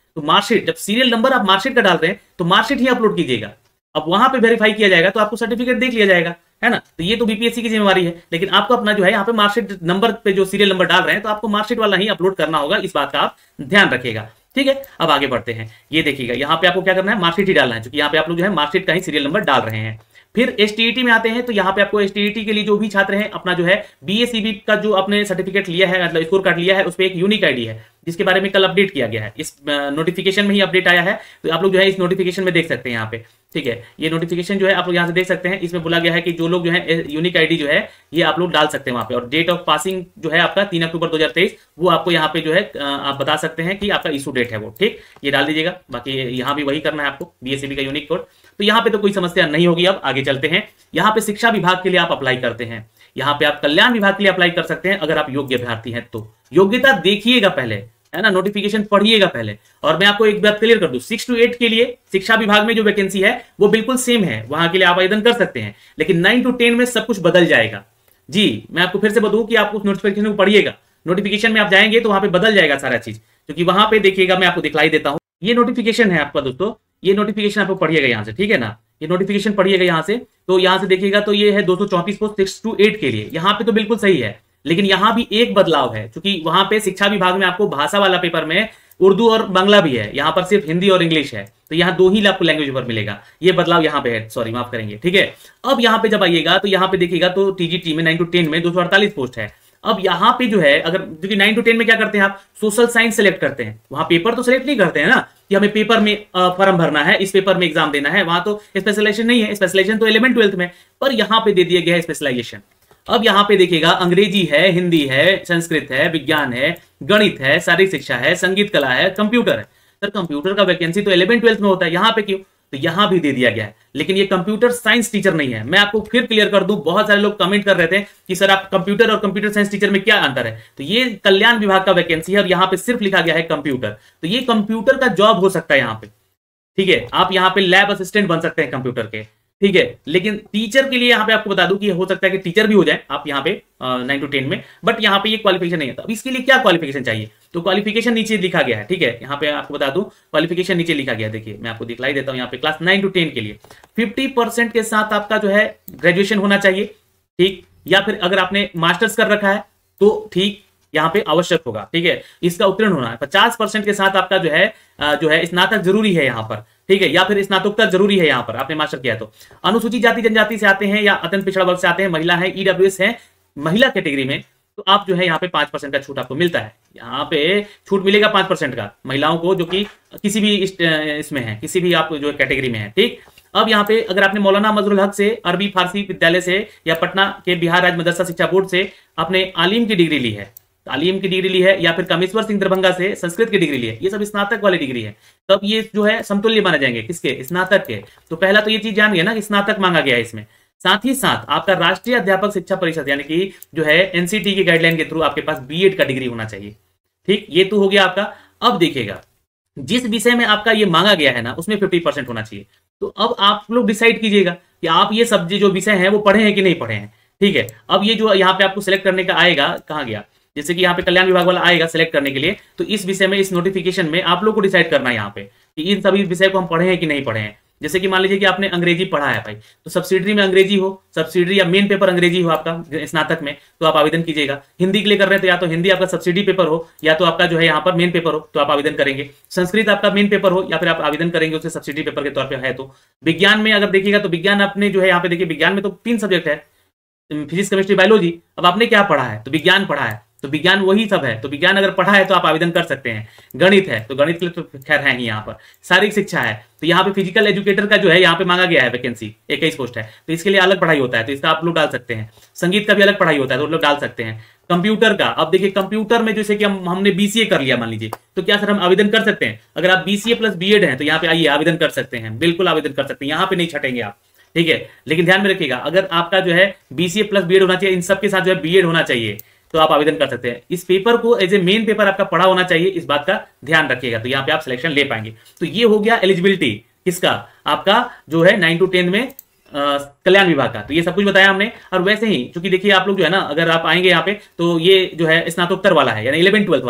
तो मार्कशीट, जब सीरियल नंबर आप मार्कशीट का डाल रहे हैं तो मार्कशीट ही अपलोड कीजिएगा। अब वहां पे वेरीफाई किया जाएगा तो आपको सर्टिफिकेट देख लिया जाएगा, है ना। तो ये तो बीपीएससी की जिम्मेवारी है, लेकिन आपको अपना जो है यहाँ पे मार्कशीट नंबर पे जो सीरियल नंबर डाल रहे हैं तो आपको मार्कशीट वाला ही अपलोड करना होगा, इस बात का आप ध्यान रखिएगा, ठीक है। अब आगे बढ़ते हैं, ये देखिएगा यहाँ पे आपको क्या करना है, मार्कशीट ही डालना है, क्योंकि यहाँ पे आप लोग जो है मार्कशीट का ही सीरियल नंबर डाल रहे हैं। फिर एसटीईटी में आते हैं, तो यहाँ पे आपको एसटीईटी के लिए जो भी छात्र हैं अपना जो है बीएसीबी का जो आपने सर्टिफिकेट लिया है, मतलब स्कोर कार्ड लिया है, उस पर एक यूनिक आईडी है जिसके बारे में कल अपडेट किया गया है, इस नोटिफिकेशन में ही अपडेट आया है। तो आप लोग जो है इस नोटिफिकेशन में देख सकते हैं यहाँ पे, ठीक है। ये नोटिफिकेशन जो है आप लोग यहाँ से देख सकते हैं, इसमें बोला गया है कि जो लोग जो है यूनिक आईडी जो है ये आप लोग डाल सकते हैं वहाँ पे, और डेट ऑफ पासिंग जो है आपका तीन अक्टूबर दो हजार तेईस, वो आपको यहाँ पे जो है आप बता सकते हैं कि आपका इशू डेट है वो, ठीक, ये डाल दीजिएगा। बाकी यहाँ भी वही करना है आपको, बीएससीबी का यूनिक कोड। तो यहाँ पे तो कोई समस्या नहीं होगी। अब आगे चलते हैं, यहाँ पे शिक्षा विभाग के लिए आप अप्लाई करते हैं, यहाँ पे आप कल्याण विभाग के लिए अप्लाई कर सकते हैं अगर आप योग्य अभ्यर्थी हैं तो। योग्यता देखिएगा पहले, है ना, नोटिफिकेशन पढ़िएगा पहले। और मैं आपको एक बात क्लियर कर दूं, सिक्स टू एट के लिए शिक्षा विभाग में जो वैकेंसी है वो बिल्कुल सेम है, वहां के लिए आप आवेदन कर सकते हैं, लेकिन नाइन टू टेन में सब कुछ बदल जाएगा। जी मैं आपको फिर से बताऊं कि आप उस नोटिफिकेशन को पढ़िएगा, नोटिफिकेशन में आप जाएंगे तो वहां पे बदल जाएगा सारा चीज, क्योंकि वहां पे देखिएगा, मैं आपको दिखलाई देता हूं, ये नोटिफिकेशन है आपका दोस्तों, ये नोटिफिकेशन आपको पढ़िएगा यहाँ से, ठीक है ना, ये नोटिफिकेशन पढ़िएगा यहाँ से। तो यहाँ से देखिएगा तो ये है दो सौ चौंतीस पोस्ट सिक्स टू एट के लिए, यहाँ पे तो बिल्कुल सही है, लेकिन यहाँ भी एक बदलाव है, क्योंकि वहां पे शिक्षा विभाग में आपको भाषा वाला पेपर में उर्दू और बांग्ला भी है, यहाँ पर सिर्फ हिंदी और इंग्लिश है, तो यहाँ दो ही आपको लैंग्वेज पेपर मिलेगा, ये बदलाव यहाँ पे है, सॉरी माफ करेंगे, ठीक है। अब यहाँ पे जब आइएगा तो यहाँ पे देखिएगा तो टीजीटी में नाइन टू टेन में दो सौ अड़तालीस पोस्ट है। अब यहाँ पे जो है, अगर क्योंकि नाइन टू टेन में क्या करते हैं आप, सोशल साइंस सेलेक्ट करते हैं, वहां पेपर तो सेलेक्ट नहीं करते हैं ना कि हमें पेपर में फॉर्म भरना है, इस पेपर में एग्जाम देना है, वहां तो स्पेशलाइजेशन नहीं है, स्पेशलाइजेशन तो इलेवन ट्वेल्थ में, पर यहाँ पे दे दिया गया है स्पेशलाइजेशन। अब यहाँ पे देखिएगा अंग्रेजी है, हिंदी है, संस्कृत है, विज्ञान है, गणित है, शारीरिक शिक्षा है, संगीत कला है, कंप्यूटर है। सर कंप्यूटर का वैकेंसी तो इलेवन ट्वेल्थ में होता है, यहाँ पे क्यों? तो यहाँ भी दे दिया गया है, लेकिन ये कंप्यूटर साइंस टीचर नहीं है। मैं आपको फिर क्लियर कर दूं, बहुत सारे लोग कमेंट कर रहे थे कि सर आप कंप्यूटर और कंप्यूटर साइंस टीचर में क्या अंतर है, तो ये कल्याण विभाग का वैकेंसी है और यहाँ पे सिर्फ लिखा गया है कंप्यूटर, तो ये कंप्यूटर का जॉब हो सकता है यहाँ पे, ठीक है। आप यहाँ पे लैब असिस्टेंट बन सकते हैं कंप्यूटर के, ठीक है, लेकिन टीचर के लिए यहाँ पे आपको बता दूं कि हो सकता है कि टीचर भी हो जाए आप यहाँ पे नाइन टू टेन में, बट यहाँ पे ये क्वालिफिकेशन नहीं है। तो अब इसके लिए क्या क्वालिफिकेशन चाहिए, तो क्वालिफिकेशन नीचे लिखा गया है, ठीक है, यहाँ पे आपको बता दूं क्वालिफिकेशन नीचे लिखा गया है, देखिए मैं आपको दिखलाई देता हूँ, यहाँ पे क्लास नाइन टू टेन के लिए फिफ्टी परसेंट के साथ आपका जो है ग्रेजुएशन होना चाहिए, ठीक, या फिर अगर आपने मास्टर्स कर रखा है तो ठीक, यहाँ पे आवश्यक होगा, ठीक है, इसका उत्तीर्ण होना है। पचास परसेंट के साथ आपका जो है जो है स्नातक जरूरी है यहाँ पर, ठीक है, या फिर स्नातकोत्तर जरूरी है यहाँ पर आपने मास्टर किया तो। अनुसूचित जाति जनजाति से आते हैं या अत्यंत पिछड़ा वर्ग से आते हैं, महिला है, ईडब्ल्यूएस है महिला कैटेगरी में, तो आप जो है यहाँ पे पांच परसेंट का छूट आपको मिलता है, यहाँ पे छूट मिलेगा पांच परसेंट का महिलाओं को, जो कि किसी भी इस, इसमें है, किसी भी आप जो कैटेगरी में है, ठीक। अब यहाँ पे अगर आपने मौलाना मजरुल हक से, अरबी फारसी विद्यालय से या पटना के बिहार राज्य मदरसा शिक्षा बोर्ड से आपने आलिम की डिग्री ली है, तालीम की डिग्री ली है, या फिर कामेश्वर सिंह दरभंगा से संस्कृत की डिग्री ली है, ये सब स्नातक वाली डिग्री है, तब ये जो है समतुल्य माने जाएंगे, किसके, स्नातक के। तो पहला तो ये चीज जान गया ना कि स्नातक मांगा गया है इसमें। साथ ही साथ आपका राष्ट्रीय अध्यापक शिक्षा परिषद यानी कि जो है एनसीटी की गाइडलाइन के थ्रू आपके पास बीएड का डिग्री होना चाहिए, ठीक, ये तो हो गया आपका। अब देखिएगा जिस विषय में आपका ये मांगा गया है ना उसमें फिफ्टी परसेंट होना चाहिए। तो अब आप लोग डिसाइड कीजिएगा कि आप ये सब जो विषय है वो पढ़े हैं कि नहीं पढ़े हैं, ठीक है। अब ये जो यहाँ पे आपको सिलेक्ट करने का आएगा, कहाँ गया, जैसे कि यहाँ पे कल्याण विभाग वाला आएगा सिलेक्ट करने के लिए, तो इस विषय में इस नोटिफिकेशन में आप लोग को डिसाइड करना है यहाँ पे कि इन सभी विषय को हम पढ़े हैं कि नहीं पढ़े हैं। जैसे कि मान लीजिए कि आपने अंग्रेजी पढ़ा है भाई, तो सब्सिडरी में अंग्रेजी हो, सब्सिडरी या मेन पेपर अंग्रेजी हो आपका स्नातक में, तो आप आवेदन कीजिएगा। हिंदी के लिए कर रहे हैं तो या तो हिंदी आपका सब्सिडी पेपर हो, या तो आपका जो है यहाँ पर मेन पेपर हो, तो आप आवेदन करेंगे। संस्कृत आपका मेन पेपर हो या फिर आप आवेदन करेंगे उससे सब्सिडी पेपर के तौर पर है। तो विज्ञान में अगर देखिएगा तो विज्ञान आपने जो है यहाँ पे देखिए विज्ञान में तो तीन सब्जेक्ट है, फिजिक्स केमिस्ट्री बायोलॉजी। अब आपने क्या पढ़ा है, तो विज्ञान पढ़ा है, तो विज्ञान वही सब है, तो विज्ञान अगर पढ़ा है तो आप आवेदन कर सकते हैं। गणित है तो गणित के लिए तो खैर है ही यहाँ पर। शारीरिक शिक्षा है तो यहाँ पे फिजिकल एजुकेटर का जो है यहाँ पे मांगा गया है वैकेंसी, इक्कीस पोस्ट है, तो इसके लिए अलग पढ़ाई होता है, तो इसका आप लोग डाल सकते हैं। संगीत का भी अलग पढ़ाई होता है तो लोग डाल सकते हैं। कंप्यूटर का, अब देखिए कंप्यूटर में जैसे कि हम हमने बीसीए कर लिया मान लीजिए, तो क्या सर हम आवेदन कर सकते हैं? अगर आप बीसीए प्लस बीएड है तो यहाँ पे आइए आवेदन कर सकते हैं, बिल्कुल आवेदन कर सकते हैं, यहाँ पे नहीं छटेंगे आप, ठीक है। लेकिन ध्यान में रखिएगा अगर आपका जो है बीसीए प्लस बीएड होना चाहिए, इन सब के साथ जो है बीएड होना चाहिए, तो आप आवेदन कर सकते हैं। इस पेपर को एज ए मेन पेपर आपका पढ़ा होना चाहिए, इस बात का ध्यान रखिएगा, तो यहाँ पे आप सिलेक्शन ले पाएंगे। तो ये हो गया एलिजिबिलिटी किसका, आपका जो है नाइन टू टेन में कल्याण विभाग का। तो ये सब कुछ बताया हमने। और वैसे ही चूंकि देखिए आप लोग जो है ना, अगर आप आएंगे यहाँ पे तो ये जो है स्नातकोत्तर वाला है यानी इलेवन ट्वेल्थ वाला है,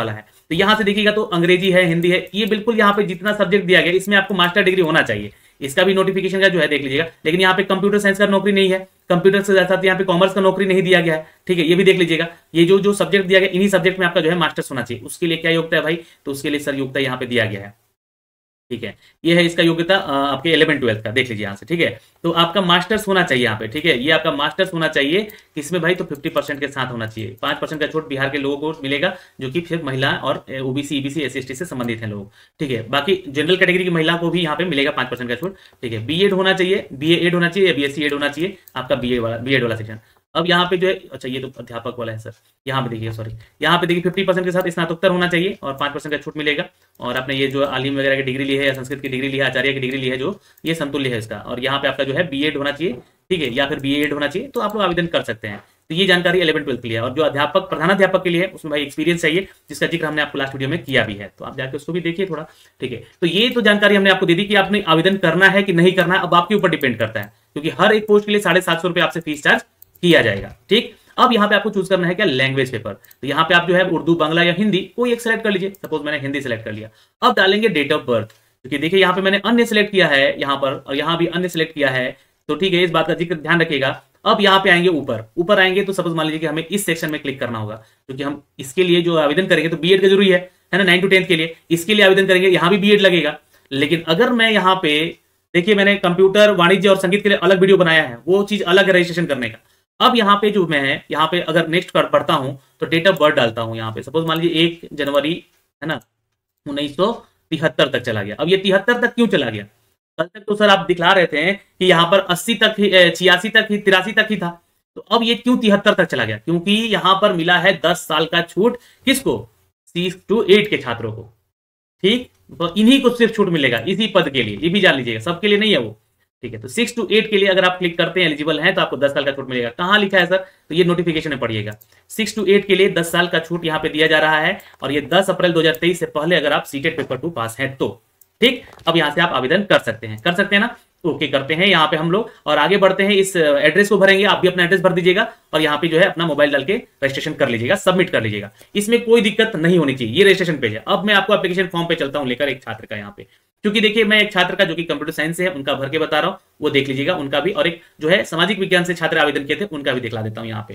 तो यहाँ से देखिएगा तो अंग्रेजी है, हिंदी है, ये बिल्कुल यहाँ पे जितना सब्जेक्ट दिया गया इसमें आपको मास्टर डिग्री होना चाहिए। इसका भी नोटिफिकेशन का जो है देख लीजिएगा। लेकिन यहाँ पे कंप्यूटर साइंस का नौकरी नहीं है, कंप्यूटर से साथ यहाँ पे कॉमर्स का नौकरी नहीं दिया गया है, ठीक है, ये भी देख लीजिएगा। ये जो जो सब्जेक्ट दिया गया इन्हीं सब्जेक्ट में आपका जो है मास्टर्स होना चाहिए। उसके लिए क्या योग्यता है भाई, तो उसके लिए सर योग्यता यहाँ पे दिया गया है, ठीक है। ये है इसका योग्यता आपके इलेवन ट्वेल्थ का, देख लीजिए यहाँ से, ठीक है। तो आपका मास्टर्स होना चाहिए यहाँ पे, ठीक है, ये आपका मास्टर्स होना चाहिए। किसमें भाई, तो फिफ्टी परसेंट के साथ होना चाहिए। पांच परसेंट का छूट बिहार के लोगों को मिलेगा, जो कि फिर महिला और ओबीसी, ईबीसी, एस टी से संबंधित हैं लोग, ठीक है। बाकी जनरल कैटेगरी की महिला को भी यहाँ पे मिलेगा पांच परसेंट का छूट, ठीक है। बी एड होना चाहिए, बी एड होना चाहिए या बी एस सी एड होना चाहिए आपका, बी एड वाला बी एड वाला सेक्शन। अब यहाँ पे जो है, अच्छा ये तो अध्यापक वाला है सर, यहाँ पे देखिए, सॉरी, यहाँ पे देखिए फिफ्टी परसेंट के साथ स्नातकोत्तर होना चाहिए और पांच परसेंट का छूट मिलेगा। और आपने ये जो आलिम वगैरह की डिग्री ली है या संस्कृत की डिग्री ली है, आचार्य की डिग्री ली है, जो ये समतुल्य है इसका। और यहाँ पे आपका जो है बी एड होना चाहिए, ठीक है, या फिर बी एड होना चाहिए, तो आप लोग आवेदन कर सकते हैं। तो ये जानकारी इलेवन ट्वेल्थ के लिए है। और जो अध्यापक, प्रधानाध्यापक के लिए है, उसमें भाई एक्सपीरियंस चाहिए, जिसका जिक्र हमने आपको लास्ट वीडियो में किया भी है, तो आप जाकर उसको भी देखिए थोड़ा, ठीक है। तो ये तो जानकारी हमने आपको दे दी कि आपने आवेदन करना है कि नहीं करना है, अब आपके ऊपर डिपेंड करता है, क्योंकि हर एक पोस्ट के लिए साढ़े सात सौ रुपये आपसे फीस चार्ज किया जाएगा, ठीक। अब यहाँ पे आपको चूज करना है क्या, लैंग्वेज पेपर। तो यहाँ पे आप जो है उर्दू, बांग्ला या हिंदी कोई एक सेलेक्ट कर लीजिए। सपोज मैंने हिंदी सेलेक्ट कर लिया। अब डालेंगे डेट ऑफ बर्थ, क्योंकि देखिए यहाँ पे मैंने अन्य सेलेक्ट किया है यहाँ पर, और यहाँ भी अन्य सेलेक्ट किया है, तो ठीक है, इस बात का जिक्र ध्यान रखिएगा। अब यहाँ पे आएंगे ऊपर, ऊपर आएंगे तो सपोज मान लीजिए कि हमें इस सेक्शन में क्लिक करना होगा, क्योंकि हम इसके लिए जो आवेदन करेंगे तो बी एड का जरूरी है है ना, नाइन टू टेंथ के लिए इसके लिए आवेदन करेंगे, यहाँ भी बी एड लगेगा। लेकिन अगर मैं यहाँ पे देखिए, मैंने कंप्यूटर, वाणिज्य और संगीत के लिए अलग वीडियो बनाया है, वो चीज अलग है रजिस्ट्रेशन करने का। अब यहाँ पे जो मैं है, यहाँ पे अगर नेक्स्ट कर पढ़ता हूँ तो डेट ऑफ बर्थ डालता हूँ यहाँ पे, सपोज मान लीजिए एक जनवरी है ना उन्नीस सौ तिहत्तर तक चला गया। अब ये तिहत्तर तक क्यों चला गया, कल तक तो सर आप दिखला रहे थे कि यहाँ पर अस्सी तक ही, छियासी तक ही, तिरासी तक ही था, तो अब ये क्यों तिहत्तर तक चला गया, क्योंकि यहाँ पर मिला है दस साल का छूट, किसको, सिक्स टू एट के छात्रों को, ठीक। तो इन्हीं को सिर्फ छूट मिलेगा इसी पद के लिए, ये भी जान लीजिएगा, सबके लिए नहीं है वो, ठीक है। तो सिक्स टू एट के लिए अगर आप क्लिक करते हैं, एलिजिबल हैं, तो आपको दस साल का छूट मिलेगा। कहाँ लिखा है सर, तो ये नोटिफिकेशन में पढ़िएगा, सिक्स टू एट के लिए दस साल का छूट यहाँ पे दिया जा रहा है, और ये दस अप्रैल दो हज़ार तेईस से पहले अगर आप सीटेट पेपर टू पास हैं तो, ठीक। अब यहाँ से आप आवेदन कर सकते हैं, कर सकते हैं ना, ओके करते हैं यहाँ पे हम लोग, और आगे बढ़ते हैं। इस एड्रेस को भरेंगे, आप भी अपना एड्रेस भर दीजिएगा, और यहाँ पे जो है अपना मोबाइल डाल के रजिस्ट्रेशन कर लीजिएगा, सबमिट कर लीजिएगा, इसमें कोई दिक्कत नहीं होनी चाहिए। ये रजिस्ट्रेशन पेज है। अब मैं आपको एप्लीकेशन फॉर्म पे चलता हूँ लेकर एक छात्र का यहाँ पे, क्योंकि देखिए मैं एक छात्र का जो कि कंप्यूटर साइंस से है उनका भर के बता रहा हूँ, वो देख लीजिएगा उनका भी, और एक जो है सामाजिक विज्ञान से छात्र आवेदन किए थे उनका भी दिखला देता हूँ यहाँ पे।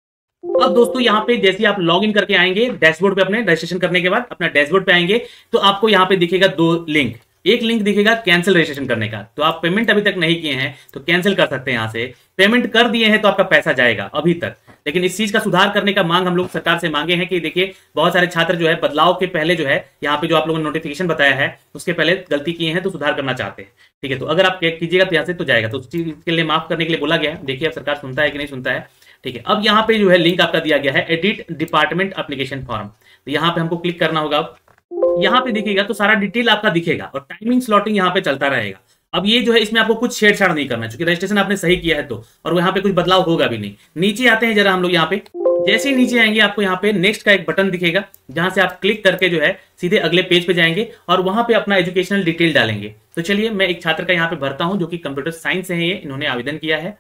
अब दोस्तों यहाँ पे जैसे आप लॉग इन करके आएंगे डैशबोर्ड पे, अपने रजिस्ट्रेशन करने के बाद अपना डैशबोर्ड पे आएंगे, तो आपको यहाँ पे दिखेगा दो लिंक, एक लिंक दिखेगा कैंसिल रजिस्ट्रेशन करने का, तो आप पेमेंट अभी तक नहीं किए हैं तो कैंसिल कर सकते हैं यहाँ से। पेमेंट कर दिए हैं तो आपका पैसा जाएगा अभी तक, लेकिन इस चीज का सुधार करने का मांग हम लोग सरकार से मांगे हैं कि देखिए बहुत सारे छात्र जो है बदलाव के पहले जो है यहाँ पे जो आप लोगों ने नोटिफिकेशन बताया है उसके पहले गलती किए हैं, तो सुधार करना चाहते हैं, ठीक है। तो अगर आप कीजिएगा तो यहाँ से तो जाएगा, तो उस चीज के लिए माफ करने के लिए बोला गया है। देखिए अब सरकार सुनता है कि नहीं सुनता है, ठीक है। अब यहाँ पे जो है लिंक आपका दिया गया है एडिट डिपार्टमेंट एप्लीकेशन फॉर्म, तो यहाँ पे हमको क्लिक करना होगा। यहाँ पे देखिएगा तो सारा डिटेल आपका दिखेगा, और टाइमिंग स्लॉटिंग यहाँ पे चलता रहेगा। अब ये जो है इसमें आपको कुछ छेड़छाड़ नहीं करना, क्योंकि रजिस्ट्रेशन आपने सही किया है तो, और यहाँ पे कुछ बदलाव होगा भी नहीं। नीचे आते हैं जरा हम लोग यहाँ पे, जैसे ही नीचे आएंगे आपको यहाँ पे नेक्स्ट का एक बटन दिखेगा, जहां से आप क्लिक करके जो है सीधे अगले पेज पे जाएंगे और वहां पे अपना एजुकेशनल डिटेल डालेंगे। तो चलिए मैं एक छात्र का यहाँ पे भरता हूं जो कि कंप्यूटर साइंस से है, ये इन्होंने आवेदन किया है।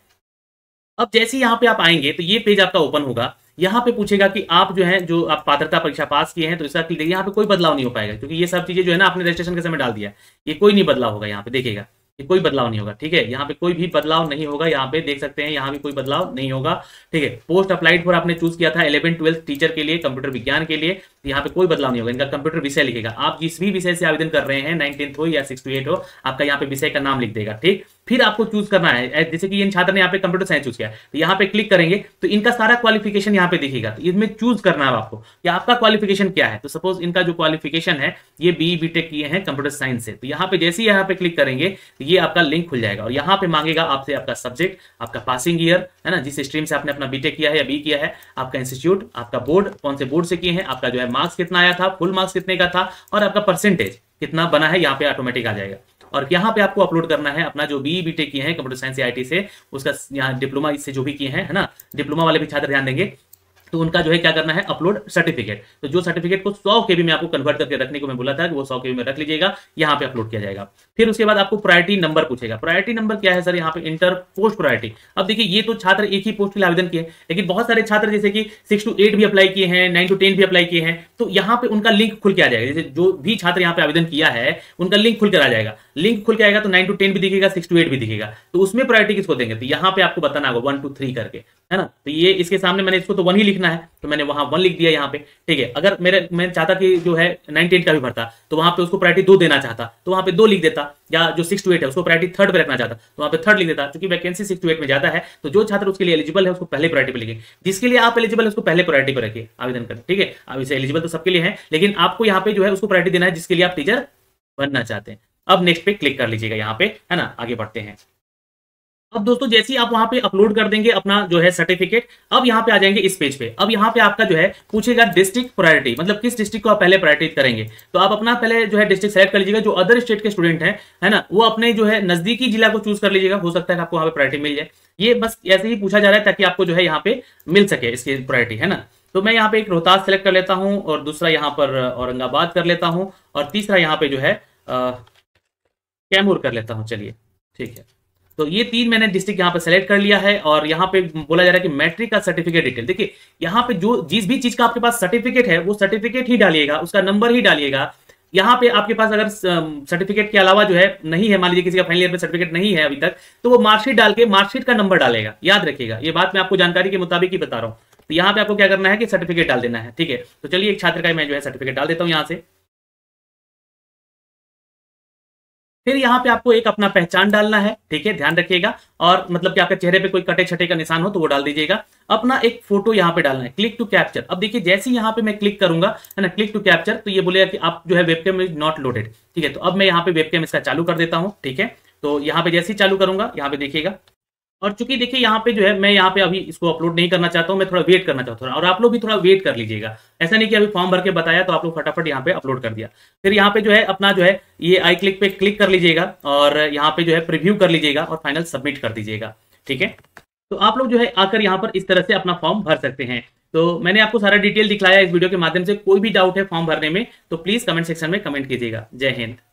अब जैसे ही यहाँ पे आप आएंगे तो ये पेज आपका ओपन होगा। यहाँ पे पूछेगा कि आप जो है जो आप पात्रता परीक्षा पास किए हैं, तो इसका क्लिक, यहाँ पे कोई बदलाव नहीं हो पाएगा, क्योंकि ये सब चीजें जो है ना आपने रजिस्ट्रेशन के समय डाल दिया, ये कोई नहीं बदलाव होगा। यहाँ पे देखिएगा ये कोई बदलाव नहीं होगा, ठीक है। यहाँ पे कोई भी बदलाव नहीं होगा, यहाँ पे देख सकते हैं, यहाँ भी कोई बदलाव नहीं होगा, ठीक है। पोस्ट अप्लाइड फॉर आपने चूज किया था इलेवन ट्वेल्थ टीचर के लिए, कंप्यूटर विज्ञान के लिए, यहाँ पे कोई बदलाव नहीं होगा। इनका कंप्यूटर विषय लिखेगा, आप जिस भी विषय से आवेदन कर रहे हैं, नाइन टेंथ हो या सिक्स टू एट हो, आपका यहाँ पे विषय का नाम लिख देगा, ठीक। फिर आपको चूज करना है, जैसे कि इन छात्र ने यहाँ पे कंप्यूटर साइंस चूज किया, तो यहाँ पे क्लिक करेंगे तो इनका सारा क्वालिफिकेशन यहाँ पे दिखेगा। तो इसमें चूज करना है आपको कि आपका क्वालिफिकेशन क्या है। तो सपोज इनका जो क्वालिफिकेशन है ये बी बीटेक किए हैं कंप्यूटर साइंस से, तो यहाँ पे जैसे ही यहाँ पे क्लिक करेंगे तो ये आपका लिंक खुल जाएगा, और यहाँ पे मांगेगा आपसे आपका सब्जेक्ट, आपका पासिंग ईयर है ना, जिस स्ट्रीम से आपने अपना बीटेक किया है या बी किया है, आपका इंस्टीट्यूट, आपका बोर्ड, कौन से बोर्ड से किए हैं, आपका जो है मार्क्स कितना आया था, फुल मार्क्स कितने का था, और आपका परसेंटेज कितना बना है, यहाँ पे ऑटोमेटिक आ जाएगा। और यहाँ पे आपको अपलोड करना है अपना जो बी बीटेक किए हैं कंप्यूटर साइंस आईटी से, उसका यहाँ डिप्लोमा इससे जो भी किए हैं है ना, डिप्लोमा वाले भी छात्र ध्यान देंगे, तो उनका जो है क्या करना है, अपलोड सर्टिफिकेट। तो जो सर्टिफिकेट को सौ केबी में आपको कन्वर्ट करके रखने को मैं बोला था कि वो सौ केबी में रख लीजिएगा, यहाँ पे अपलोड किया जाएगा। फिर उसके बाद आपको प्रायोरिटी नंबर पूछेगा। प्रायोरिटी नंबर क्या है सर, यहाँ पे इंटर पोस्ट प्रायोरिटी। अब देखिए ये तो छात्र एक ही पोस्ट के लिए आवेदन किए, लेकिन बहुत सारे छात्र जैसे कि सिक्स टू एट भी अप्लाई किए हैं, नाइन टू टेन भी अप्लाई किए हैं, तो यहाँ पे उनका लिंक खुल के आ जाएगा। जैसे जो भी छात्र यहाँ पे आवेदन किया है उनका लिंक खुल कर आ जाएगा। लिंक खुल के आएगा तो नाइन टू टेन भी दिखेगा, सिक्स टू एट भी दिखेगा। तो उसमें प्रायोरिटी किसको देंगे, तो यहाँ पे आपको बताना होगा वन टू थ्री करके, है ना। तो ये इसके सामने मैंने इसको तो वन ही लिखना है, तो मैंने वहां वन लिख दिया यहाँ पे, ठीक है। अगर मेरे मैं चाहता कि जो है नाइन टेन का भी भरता, तो वहां पे उसको प्रायोरिटी दो देना चाहता, तो वहां पे दो लिख देता। या जो सिक्स टू एट है उसको प्रायोरिटी थर्ड पे रखना चाहता, तो वहां पे थर्ड लिख देता। क्योंकि वैकेंसी सिक्स टू एट में ज्यादा है, तो जो छात्र उसके लिए एलिजिबल है उसको पहले प्रायोरिटी पे लिखें। जिसके लिए आप एलिजिबल है उसको पहले प्रायोरिटी पे रखिए, आवेदन करें, ठीक है। अब इसे एलिजिबल तो सबके लिए है, लेकिन आपको यहाँ पे जो है उसको प्रायोरिटी देना है जिसके लिए आप टीचर बनना चाहते हैं। अब नेक्स्ट पे क्लिक कर लीजिएगा यहाँ पे, है ना। आगे बढ़ते हैं। अब दोस्तों जैसे ही आप वहां पे अपलोड कर देंगे अपना जो है सर्टिफिकेट, अब यहाँ पे आ जाएंगे इस पेज पे। अब यहाँ पे आपका जो है पूछेगा डिस्ट्रिक्ट प्रायोरिटी, मतलब किस डिस्ट्रिक्ट को आप पहले प्रायोरिटी करेंगे। तो आप अपना पहले जो है डिस्ट्रिक्ट सेलेक्ट कर लीजिएगा। जो अदर स्टेट के स्टूडेंट हैं, है ना, वो अपने जो है नजदीकी जिला को चूज कर लीजिएगा। हो सकता है आपको वहां पे प्रायोरिटी मिल जाए। ये बस ऐसे ही पूछा जा रहा है ताकि आपको जो है यहाँ पे मिल सके इसकी प्रायोरिटी, है ना। तो मैं यहाँ पे एक रोहतास सेलेक्ट कर लेता हूँ, और दूसरा यहाँ पर औरंगाबाद कर लेता हूँ, और तीसरा यहाँ पे जो है कैमूर कर लेता हूँ। चलिए ठीक है। तो ये तीन मैंने डिस्ट्रिक्ट यहाँ पे सेलेक्ट कर लिया है, और यहाँ पे बोला जा रहा है कि मैट्रिक का सर्टिफिकेट डिटेल। देखिए यहाँ पे जो जिस भी चीज का आपके पास सर्टिफिकेट है वो सर्टिफिकेट ही डालिएगा, उसका नंबर ही डालिएगा। यहाँ पे आपके पास अगर सर्टिफिकेट के अलावा जो है नहीं है, मान लीजिए किसी का फाइनल ईयर में सर्टिफिकेट नहीं है अभी तक, तो वो मार्कशीट डाल के मार्कशीट का नंबर डालेगा। याद रखिएगा, ये बात मैं आपको जानकारी के मुताबिक ही बता रहा हूँ। तो यहाँ पे आपको क्या करना है कि सर्टिफिकेट डाल देना है, ठीक है। तो चलिए एक छात्र का मैं जो है सर्टिफिकेट डाल देता हूँ यहाँ से। फिर यहाँ पे आपको एक अपना पहचान डालना है, ठीक है, ध्यान रखिएगा। और मतलब कि आपके चेहरे पे कोई कटे छटे का निशान हो तो वो डाल दीजिएगा। अपना एक फोटो यहाँ पे डालना है, क्लिक टू कैप्चर। अब देखिए जैसे ही यहाँ पे मैं क्लिक करूंगा, है ना, क्लिक टू कैप्चर, तो ये बोलेगा कि आप जो है वेबकैम इज नॉट लोडेड, ठीक है। तो अब मैं यहाँ पे वेबकैम इसका चालू कर देता हूँ, ठीक है। तो यहाँ पे जैसे ही चालू करूंगा यहाँ पे देखिएगा, और चूंकि देखिए यहाँ पे जो है मैं यहाँ पे अभी इसको अपलोड नहीं करना चाहता हूँ, मैं थोड़ा वेट करना चाहता हूँ, और आप लोग भी थोड़ा वेट कर लीजिएगा। ऐसा नहीं कि अभी फॉर्म भर के बताया तो आप लोग फटाफट यहाँ पे अपलोड कर दिया। फिर यहाँ पे जो है अपना जो है ये आई क्लिक पे क्लिक कर लीजिएगा, और यहाँ पे जो है प्रीव्यू कर लीजिएगा, और फाइनल सबमिट कर दीजिएगा, ठीक है। तो आप लोग जो है आकर यहाँ पर इस तरह से अपना फॉर्म भर सकते हैं। तो मैंने आपको सारा डिटेल दिखलाया इस वीडियो के माध्यम से। कोई भी डाउट है फॉर्म भरने में तो प्लीज कमेंट सेक्शन में कमेंट कीजिएगा। जय हिंद।